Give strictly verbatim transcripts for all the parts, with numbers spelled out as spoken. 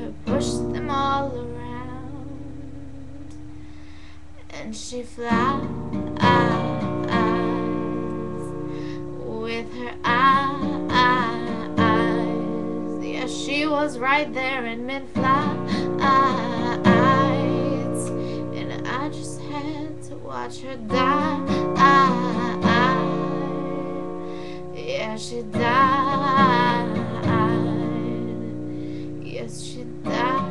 pushed them all around, and she flies with her eyes. Yeah, she was right there in mid-flight, and I just had to watch her die. Yeah, she died. Yes, she died.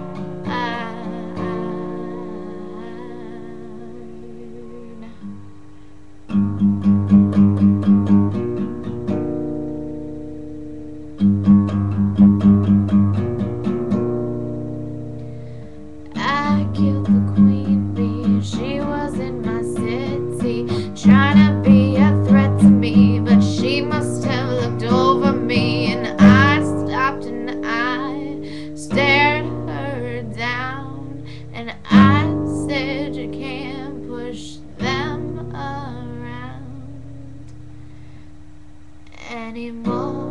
I killed the queen bee. She was in my city, trying to be a threat to me, but she must have looked over me, and I stopped and I stared her down, and I said, you can't push them around anymore.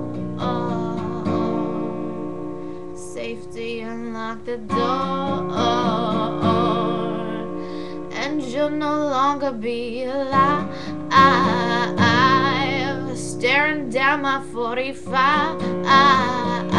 Safety, unlock the door, and you'll no longer be alive, staring down my forty-five.